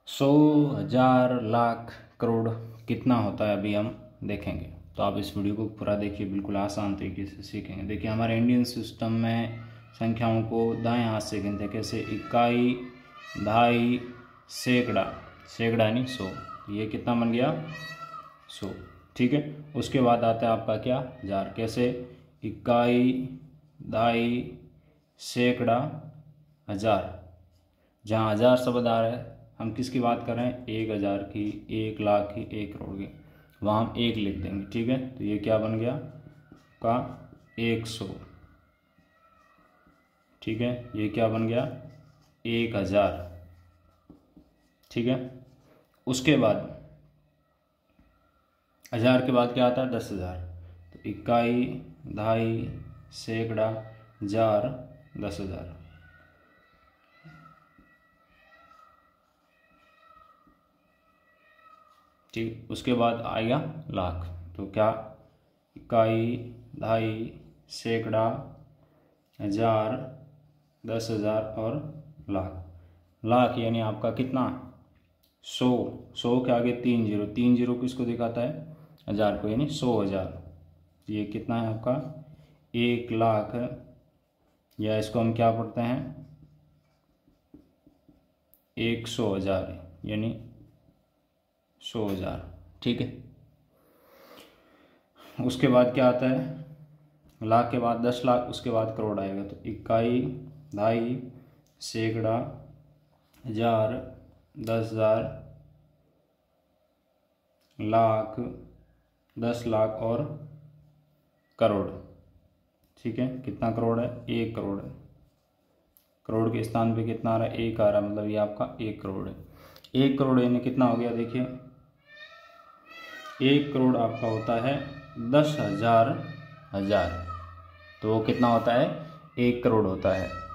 100, 1000, लाख, करोड़ कितना होता है अभी हम देखेंगे। तो आप इस वीडियो को पूरा देखिए, बिल्कुल आसान तरीके से सीखेंगे। देखिए हमारे इंडियन सिस्टम में संख्याओं को दाएं हाथ से गिनते हैं। कैसे? इकाई, दहाई, सैकड़ा, सैकड़ा यानी 100, ये कितना बन गया? 100। ठीक है। उसके बाद आता है आपका क्या? 1000। कैसे? इकाई, दहाई, सैकड़ा, 1000। जहाँ 1000 शब्द आ रहा है, हम किसकी बात कर रहे हैं? 1000 की, 1 लाख की, 1 करोड़ की, वहाँ हम 1 लिख देंगे। ठीक है। तो ये क्या बन गया का 100। ठीक है। ये क्या बन गया? 1000। ठीक है। उसके बाद 1000 के बाद क्या आता है? 10,000। तो इकाई, दहाई, सैकड़ा, 1000, 10,000। ठीक। उसके बाद आएगा लाख। तो क्या? इकाई, दहाई, सैकड़ा, 1000, 10,000 और लाख। लाख यानी आपका कितना? 100। 100 के आगे 3 जीरो, 3 जीरो किसको दिखाता है? 1000 को, यानी 100,000। ये कितना है आपका? 1 लाख, या इसको हम क्या पढ़ते हैं? 100,000, यानी 100,000। ठीक है। उसके बाद क्या आता है? लाख के बाद 10 लाख, उसके बाद करोड़ आएगा। तो इकाई, दहाई, सैकड़ा, 1000, 10,000, लाख, 10 लाख और करोड़। ठीक है। कितना करोड़ है? 1 करोड़ है। करोड़ के स्थान पे कितना आ रहा है? 1 आ रहा है, मतलब ये आपका 1 करोड़ है। 1 करोड़ यानी कितना हो गया? देखिए 1 करोड़ आपका होता है 10,000 हजार। तो वो कितना होता है? 1 करोड़ होता है।